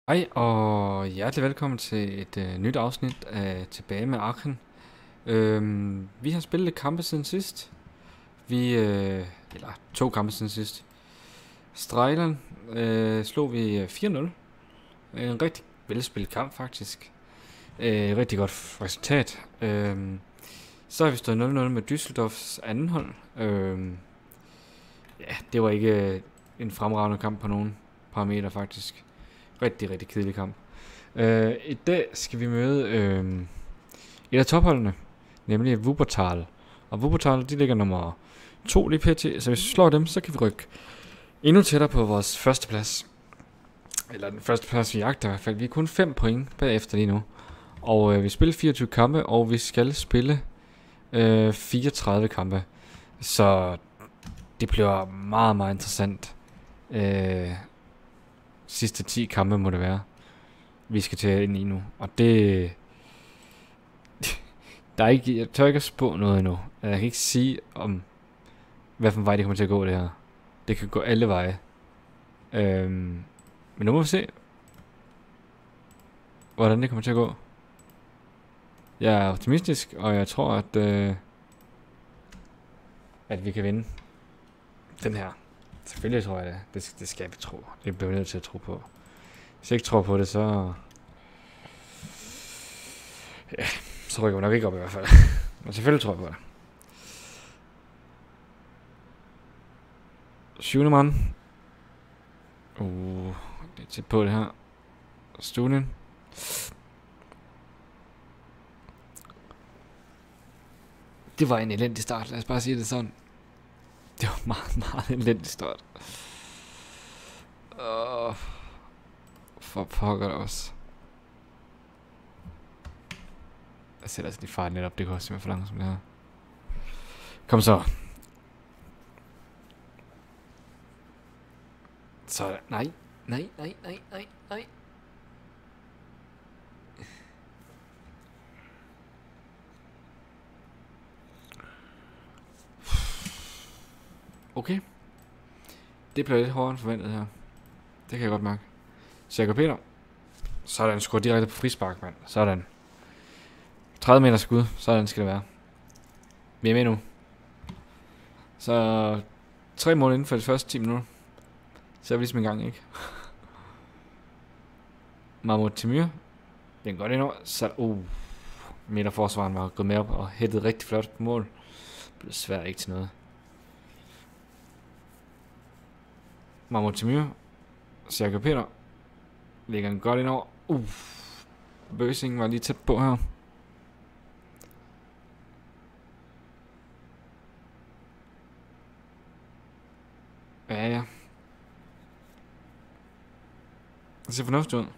Hej og hjertelig velkommen til et nyt afsnit af Tilbage med Aachen. Vi har spillet lidt kampe siden sidst. Eller 2 kampe siden sidst. Strejleren slog vi 4-0. En rigtig velspillet kamp faktisk. Rigtig godt resultat. Så har vi stået 0-0 med Düsseldorfs anden hold. Ja, det var ikke en fremragende kamp på nogen parametre faktisk. Rigtig kedelig kamp. I dag skal vi møde et af topholdene, nemlig Wuppertal. Og Wuppertal, de ligger nummer 2 lige pt. Så hvis vi slår dem, så kan vi rykke endnu tættere på vores første plads. Eller den første plads, vi jagter i hvert fald. Vi er kun 5 point bagefter lige nu. Og vi spiller 24 kampe, og vi skal spille 34 kampe. Så det bliver meget interessant. Sidste 10 kampe må det være, vi skal til ind i nu. Og det... der er ikke, jeg tør ikke at spå noget endnu. Jeg kan ikke sige om, hvad for en vej det kommer til at gå det her. Det kan gå alle veje. Men nu må vi se, hvordan det kommer til at gå. Jeg er optimistisk, og jeg tror, at vi kan vinde den her. Selvfølgelig tror jeg det. Det skal vi tro. Det bliver vi nødt til at tro på. Hvis jeg ikke tror på det, så... ja, så rykker vi nok ikke op i hvert fald. Men selvfølgelig tror jeg på det. 7. mand. Det er tæt på det her. Studien. Det var en elendig start. Lad os bare sige det sådan. Det var meget elendig start. For pokker også. Jeg sætter altså lige farten lidt op. Det går simpelthen for langsomt det her. Kom så. Så nej. Okay. Det blev lidt hårdere end forventet her. Det kan jeg godt mærke. Jakob Peter. Sådan, skruer direkte på frispark, mand. Sådan. 30 meter skud. Sådan skal det være. Vi er med nu. Så 3 mål inden for de første 10 minutter. Så er vi ligesom i gang, ikke? Mahmoud Temir. Den går ind over. Så, midterforsvaren var gået med op og hættede rigtig flot på mål. Det blev svært ikke til noget. Mahmoud Temir. Jakob Peter. Lægger en godt ind over. Bøsing var lige tæt på her. Ja. Det ser fornuftigt ud.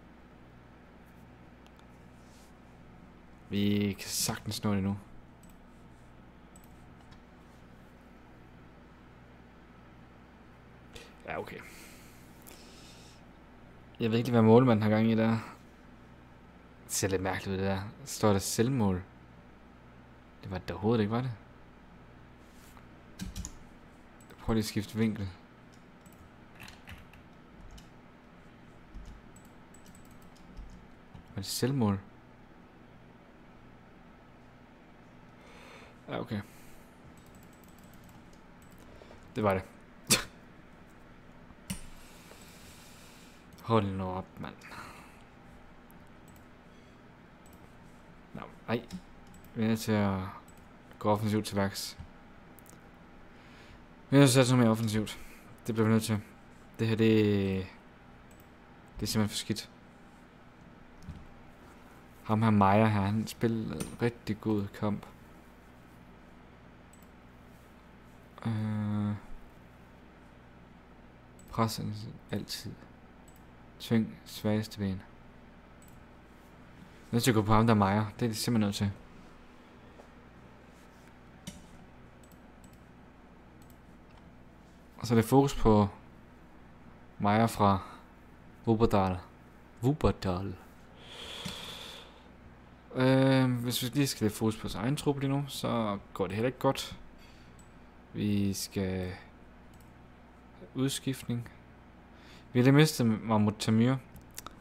Vi kan sagtens nå det nu. Ja, okay. Jeg ved ikke, hvad målmanden har gang i der. Det ser lidt mærkeligt ud, det der. Står der selvmål? Det var det overhovedet ikke, var det? Prøv lige at skifte vinkel. Var det selvmål? Ja, okay. Det var det. Hold nu op, mand. Nej. Vi er nødt til at gå offensivt til værks. Vi er nødt til at sætte noget mere offensivt. Det bliver vi nødt til. Det her, det er simpelthen for skidt. Ham her Meyer her, han spillede en rigtig god kamp. Pressen altid. Tving svageste ben. Nødt til at gå på ham der Meyer. Det er det simpelthen nødt til. Og så er det fokus på Meyer fra Wuppertal. Hvis vi lige skal have fokus på vores egen trup lige nu, så går det heller ikke godt. Vi skal have udskiftning. Vi har lige mistet Mahmoud Temir.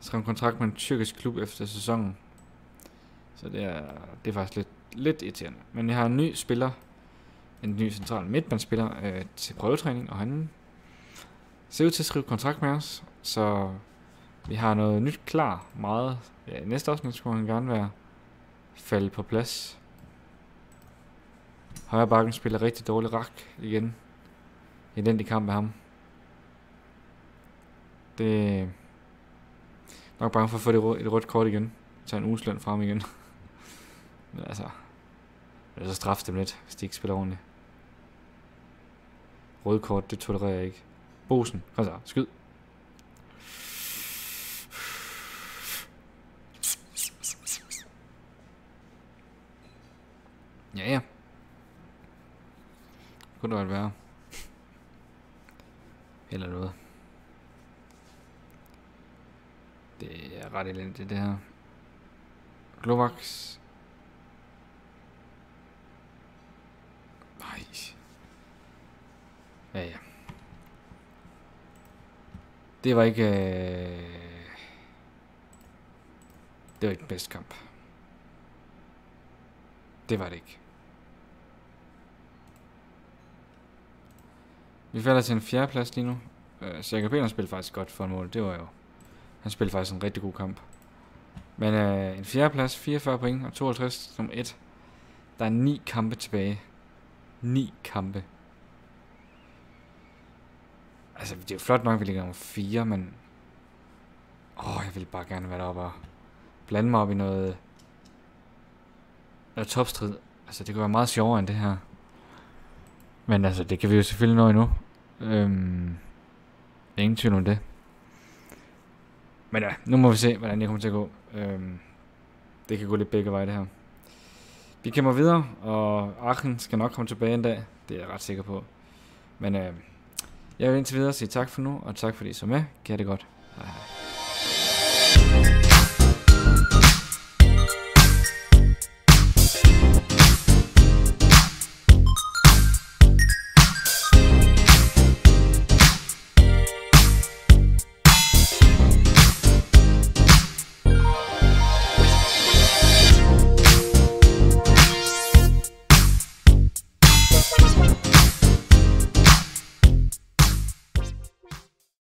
skrev en kontrakt med en tyrkisk klub efter sæsonen. Så det er faktisk lidt irriterende. Men jeg har en ny spiller, en ny central midtbanespiller til prøvetræning, og han ser ud til at skrive kontrakt med os. Så vi har noget nyt klar meget. Ja, næste afsnit skulle han gerne være faldet på plads. Højre bakken spiller rigtig dårlig rak igen. Elendig kamp med ham. Det er nok bange for at få et rødt kort igen. Tage en ugesløn frem igen. Men altså, så straf dem lidt, hvis de ikke spiller ordentligt. Røde kort, det tolererer jeg ikke. Bosen, kom så, skyd. Ja. Kunne det være. Eller noget. Det er ret elendigt det her. Glovax. Nej. Ja. Det var ikke... Det var ikke den bedste kamp. Det var det ikke. Vi falder til en 4. plads lige nu. Jakob Petersen spillede faktisk godt for en mål. Det var jo... Han spillede faktisk en rigtig god kamp. Men en 4. plads, 44 point og 52 som 1. Der er 9 kampe tilbage. 9 kampe. Altså, det er jo flot nok, at vi ligger nummer 4, men... jeg ville bare gerne være deroppe og blande mig op i noget topstrid. Altså, det kunne være meget sjovere end det her. Men altså, det kan vi jo selvfølgelig nå endnu. Ingen tvivl om det. Men ja, nu må vi se, hvordan det kommer til at gå. Det kan gå lidt begge veje, det her. Vi kæmper videre, og Aachen skal nok komme tilbage en dag. Det er jeg ret sikker på. Men jeg vil indtil videre sige tak for nu, og tak fordi I så med. Kan det godt. Hej hej.